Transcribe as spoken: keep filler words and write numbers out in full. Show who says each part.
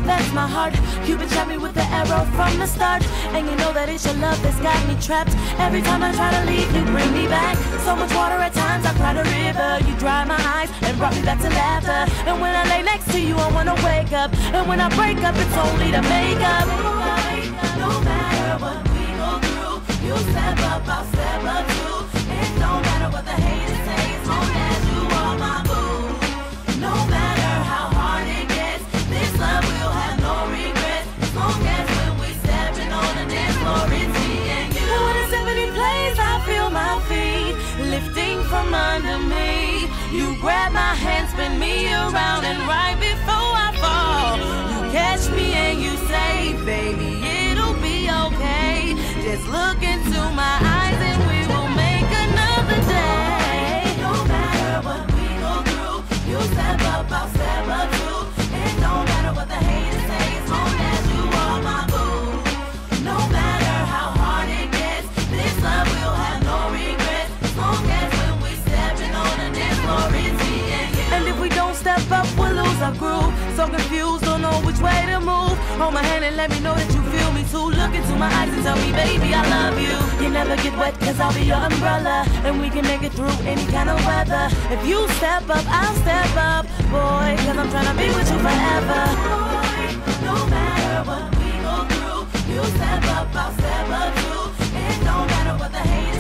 Speaker 1: that's my heart. Cupid shot me with the arrow from the start. And you know that it's your love that's got me trapped. Every time I try to leave, you bring me back. So much water at times, I cry the river. You dry my eyes and brought me back to laughter. And when I lay next to you, I wanna wake up. And when I break up, it's only to make up. No matter what we go through, you step up, I'll step up too. It don't matter what the haters say, as long as you are my boo. No matter how hard it gets, this love will have no regrets. As long as when we stepping on the dance floor, it's me and you. And when the symphony plays, I feel my feet lifting from under me. You grab my hand, spin me around, and right before I fall, you catch me and you say, baby, it'll be okay. Just look into my eyes and we will make another day. No matter what we go through, you step up, I'll step up too. It don't matter what the haters say, as long as you are my boo. No matter how hard it gets, this love will have no regrets. As long as when we stepping on the dance floor, it's me and you. And if we don't step up, we'll lose our groove. So confused, don't know which way to move. Hold my hand and let me know that you feel me too. Look into my eyes and tell me, baby, I love you. You never get wet, cause I'll be your umbrella. And we can make it through any kind of weather. If you step up, I'll step up, boy, cause I'm tryna be with you forever. Boy, no matter what we go through, you step up, I'll step up too. It don't matter what the haters